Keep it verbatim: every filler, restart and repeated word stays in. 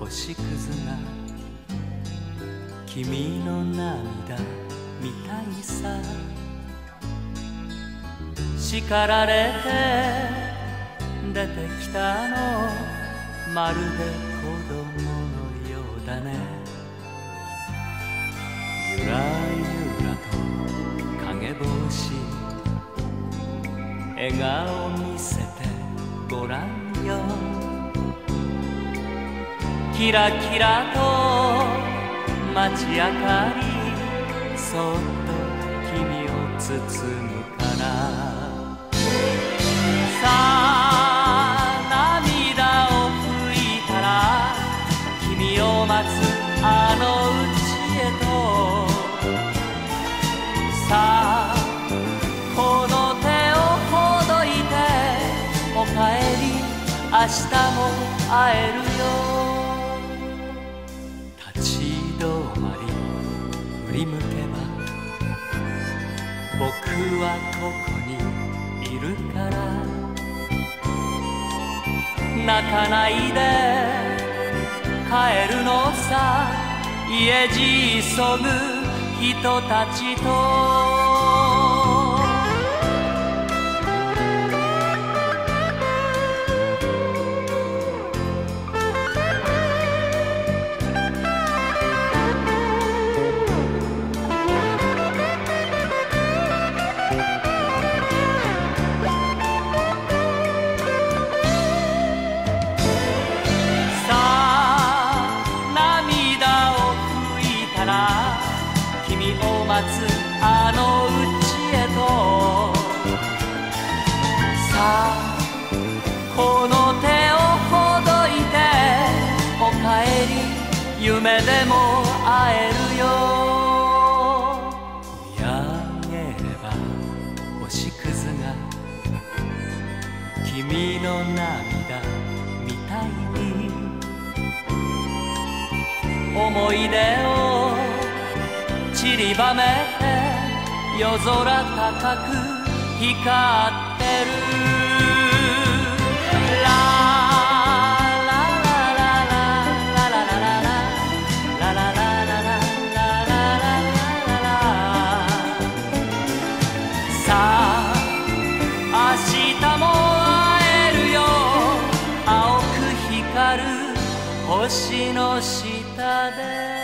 星屑が君の涙みたいさ。叱られて出てきたのまるで子供のようだね。ゆらゆらと影帽子笑顔見せてごらんよ。キラキラと街明かりそっと君を包むからさあ涙を拭いたら君を待つあの家へとさあこの手をほどいておかえり明日も会えるよ。立ち止まり振り向けば僕はここにいるから泣かないで帰るのさ。家路急ぐ人たちと君を待つあの家へとさあこの手をほどいておかえり夢でも会えるよ。見上げれば星屑が君の涙みたいに思い出を散りばめて夜空高く光ってる。ラララララララララララララララララさあ明日も会えるよ。青く光る星の下で